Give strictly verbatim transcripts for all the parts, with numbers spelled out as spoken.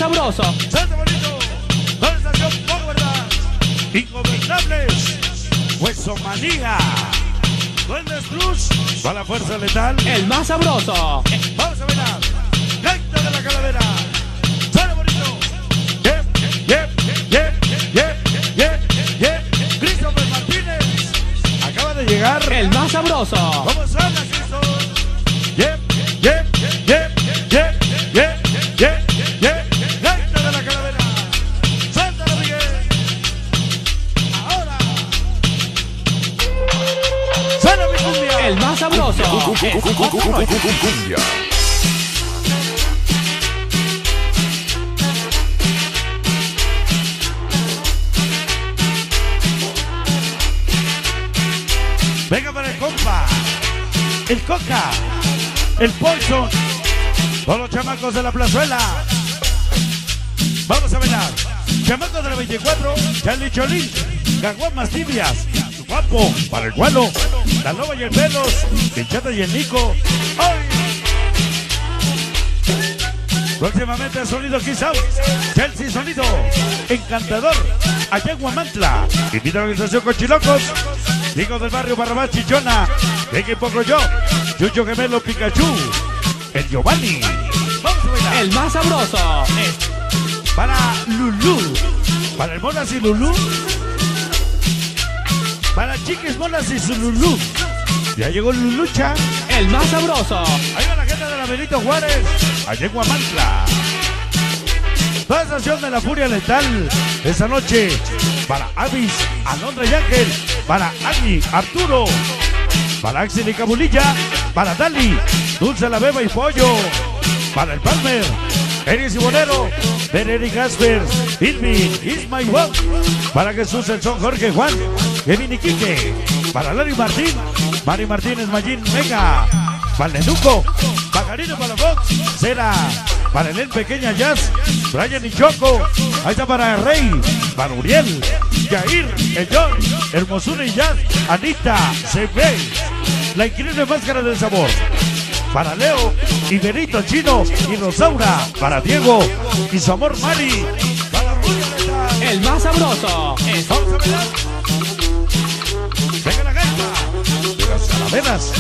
sabroso. Santa Bonito. Con estación Power Dance. Ingobernables. Hueso Manía. Duendes Cruz. Con la fuerza letal. El más sabroso. Vamos a bailar. Gaita de la Calavera. Santa Bonito. Yep, yep, yep, yep, yep, yep. Christopher Martínez. Acaba de llegar. El más sabroso. ¿Cómo suena, Cristo? Yep, yep, yep, yep, yep, yep, yep. Gaita de la Calavera. Santa Miguel. Ahora. Suena mi cumbia. El más sabroso. Cumbia. Venga para el compa, el Coca, el Poncho, todos los chamacos de la plazuela. Vamos a bailar. Chamacos de la veinticuatro, Charlie Cholín, caguamas tibias, guapo para el gualo, la loba y el pelos, el chata y el Nico. ¡Ay! Próximamente Sonido Kiss Out, Chelsea Sonido, Encantador, allá en Huamantla. Invita a la organización Cochilocos. Hijos del barrio Barrabás Chichona, Venga poco yo, Chucho Gemelo Pikachu, el Giovanni. Vamos a bailar. El más sabroso. Para Lulú, para el Monas y Lulú, para Chiquis Monas y su Lulú. Ya llegó Lulucha. El más sabroso. Ahí va la gente de la Benito Juárez, allá en Huamantla. Toda estación de la Furia Letal, esta noche, para Avis, Alondra y Ángel, para Agni, Arturo, para Axel y Cabulilla, para Dali, Dulce la Beba y Pollo, para el Palmer, Eris y Bonero, Beneri Gasper, Ilmi, Isma y Bob, para Jesús el Son Jorge Juan, Kevin y Quique, para Larry Martín, Mari Martínez Mayín Mega, para el Nenuco, Pajarino para Fox, Cera, para el Pequeña Jazz, Brian y Choco, ahí está para el Rey, para Uriel, Jair, el John, Hermosura y Jazz, Anita, C B, la increíble máscara del sabor, para Leo, Iberito Chino y Rosaura, para Diego y su amor Mari, para Rubia. El más sabroso. Vamos a bailar. Venga la gaita de las calaveras.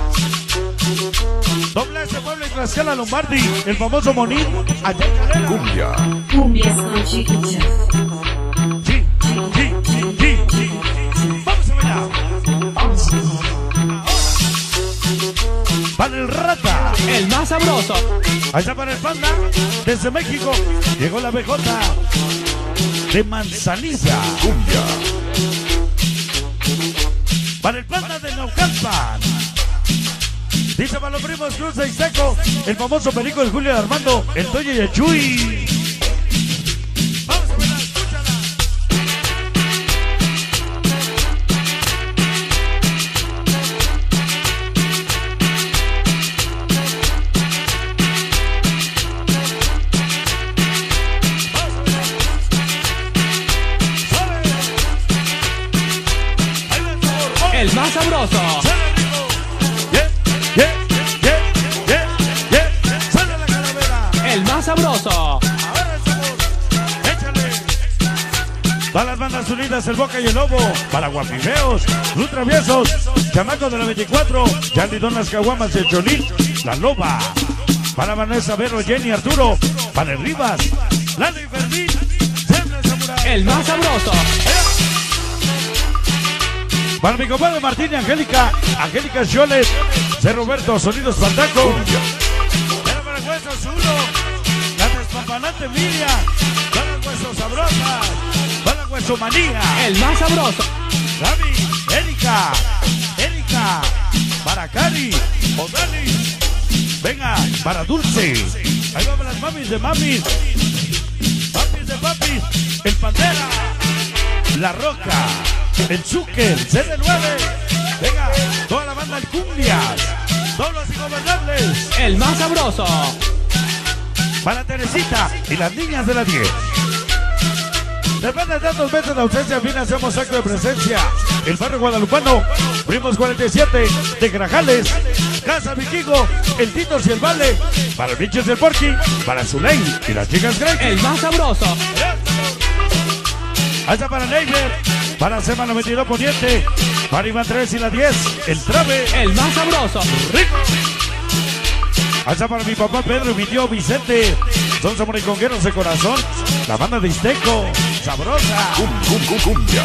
Doble S Puebla y Tlaxcala Lombardi, el famoso Monín, allá en Calera. Cumbia. Cumbias con chiquichas. Sí, sí, sí, sí, sí. Vamos a bailar. Para el Rata. El más sabroso. Ahí está para el Panda. Desde México llegó la B J de Manzaniza. Cumbia. Para el Panda de Naucalpan. Dice para los primos Cruz y Seco, el famoso perico del Julio de Armando, el Toyo y el Chuy. Vamos a bailar, escúchala. Vamos a bailar. ¡Sale! Ahí va el sabor. El más sabroso. ¡Sale el ritmo! ¡Yeah, yeah, yeah, yeah, yeah! ¡Sale la Calavera! El más sabroso. ¡Ahora el sabor! ¡Échale! Para las bandas unidas, el Boca y el Lobo. Para Guapiveos, Luz Traviesos, Chamacos de la veinticuatro, Charlie Donas Caguamas y el Cholín, La Loba. Para Vanessa Vero, Jenny Arturo. Para el Rivas, Lalo y Fermín, Sembra el Samurai. El más sabroso. Para mi compadre Martín y Angélica, Angélica Cholet, C. Roberto, Sonidos Pantaco. Para para Huesos uno, la despampanante Miriam, para Huesos Sabrosas, para Hueso Manía. El más sabroso. Gaby, Erika, Erika, para Cari, Odali. Venga, para Dulce. Ahí van las mamis de mamis. Papis de papis. El Pantera. La Roca. El Zucker. C D nueve. Venga, toda la banda del Cumbias. Todos los ingobernables. El más sabroso. Para Teresita y las niñas de la diez. Después de tantos meses de ausencia, al fin hacemos acto de presencia. El barrio guadalupano, Primos cuarenta y siete de Grajales. Casa Vikingo, el Tito y el Vale. Para el Bichos del Porky, para Zuley y las chicas Greg. El más sabroso. Hasta para Neighbor, para Sema noventa y dos Poniente, para Iván tres y la diez, el Trave. El más sabroso. Rico. Hasta para mi papá Pedro y mi tío Vicente. Son samuricongueros de corazón. La banda de Izteco. Sabrosa. Cum, cum, cum, cumbia.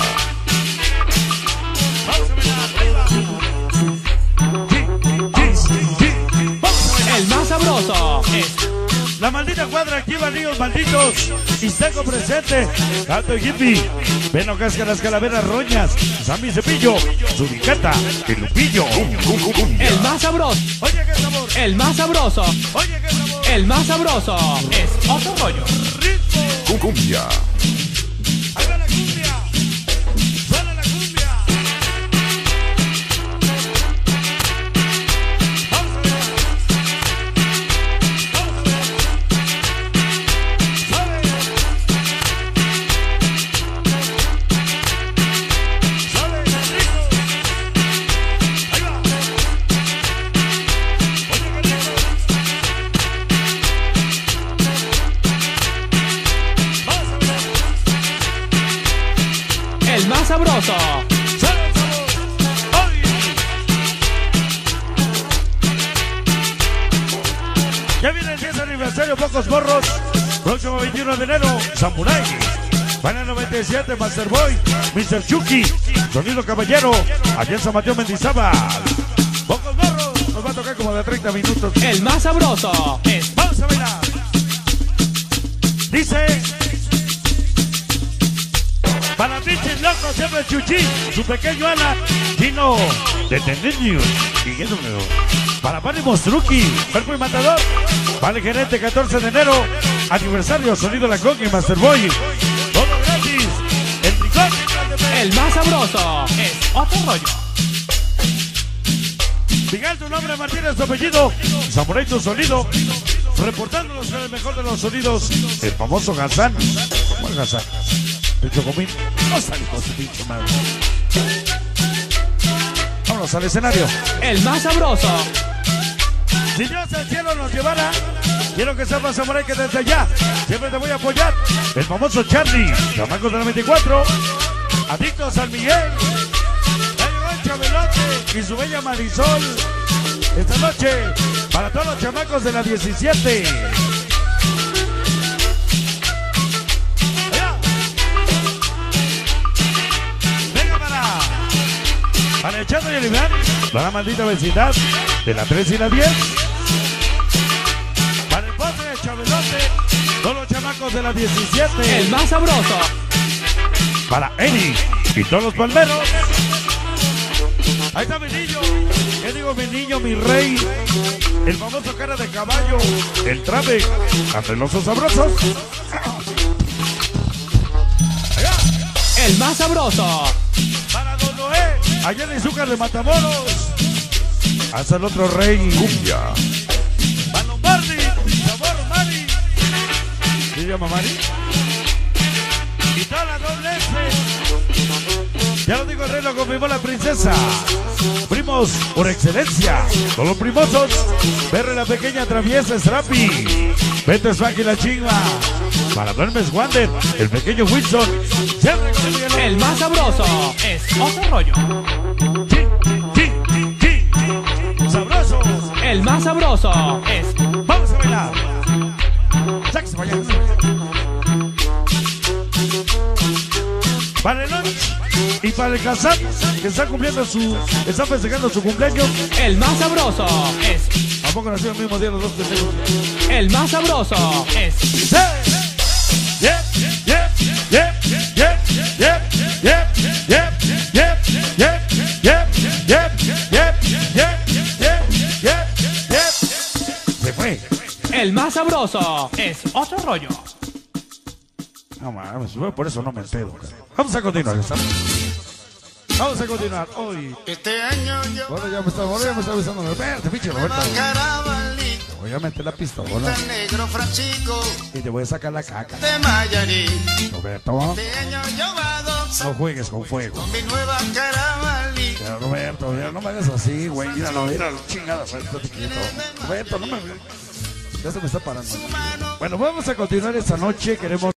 El más sabroso. Es La maldita cuadra aquí, bandidos malditos. Izteco presente. Gato y hippie. Veno casca las calaveras roñas. Sammy Cepillo. Suricata. El Lupillo. Cum, cum, cum, cumbia. el más sabroso. Oye, qué sabor. El más sabroso. Oye, qué sabor. El más sabroso. Es otro rollo. Ritmo. Cum, cumbia. Ahí va la cumbia. Suena la cumbia. Vamos a ver. Vamos a ver. Suave. Suave, rico. Ahí va. Oye, qué rico. Vamos a ver. El más sabroso. Sale el sabor. ¡Ay! Ya viene el diez aniversario, pocos morros. Próximo veintiuno de enero, Samurai. Van a noventa y siete, Masterboy, mister Chucky, Sonido Caballero, allá en San Mateo Mendizábal. Pocos morros, nos va a tocar como de treinta minutos. El más sabroso. Es Vamos a bailar. Dice. Para pinches locos, siempre Chuchi, su pequeño Ana, Chino, de Tendeño, Miguel Número. Para Pani Mostruki, Perco y Matador. Vale Gerente, catorce de enero, aniversario, Sonido La Conga y Masterboy. Todo gratis. El Tricón. el más sabroso. Es otro rollo. Miguel, tu nombre, Martínez, tu apellido. Samurai, tu sonido. Reportándonos con el mejor de los sonidos. El famoso Gazán. ¿Cuál Gazán? El Chocomín. No salimos, pinche madre. Vámonos al escenario. El más sabroso. Si Dios al cielo nos llevara, quiero que sepas, Samurai, que desde allá siempre te voy a apoyar. El famoso Charlie, chamacos de la veinticuatro, adictos al Miguel. Ya llegó el Chabelote y su bella Marisol. Esta noche, para todos los chamacos de la diecisiete. Allá. Venga para, para el Chato y el Iván, para la maldita vecindad de la tres y la diez. Para el postre de Chabelote, todos los chamacos de la diecisiete. El más sabroso. Para Eri y todos los palmeros. Ahí está mi niño. ¿Qué digo mi niño, mi rey? El famoso cara de caballo. El Trave. Entre los sabrosos. Allá. El más sabroso. Para Don Noé. Allá en Izúcar de Matamoros. Hasta el otro rey. Cumbia. Para Lombardi. Sabor Mari. ¿Sí se llama Mari? Y toda la doble S. Ya lo digo el rey, lo confirmó la princesa. Primos por excelencia. Todos los primosos. Perre la pequeña traviesa Strappy. Vete Swank y la chingua. Para Duermes Wander. El pequeño Wilson. Siempre con el Miguelón. El más sabroso. Es otro rollo. Chi, chi, chi. Sabrosos. El más sabroso. Es Vamos a bailar. Sáquese para allá. Para el lunch y para el Kazán, que está cumpliendo su, está festejando su cumpleaños. el más sabroso. Es ¿A poco nació el mismo día los dos pendejos? el más sabroso. Es Sí. Yep, yep, yep, yep, yep, yep, yep, yep, yep, yep, yep, yep, yep, yep, yep, yep. Se fue. el más sabroso. Es otro rollo. No mames, por eso no me pedo. Vamos a continuar, ¿está? Vamos a continuar hoy. Este año yo Bueno, ya me está, bueno, ya me está besando. Espérate, pinche Roberto. Carabalito, Te voy a meter la pistola tan negro Francisco y te voy a sacar la caca. de Mayarí. Roberto, Este año yo voy a gozar no juegues con fuego. con mi nueva Carabalito. Ya, Roberto, ya no me hagas así, güey. Míralo, míralo, chingada. Roberto, Roberto, no me... Ya se me está parando. Bueno, vamos a continuar esta noche. Queremos...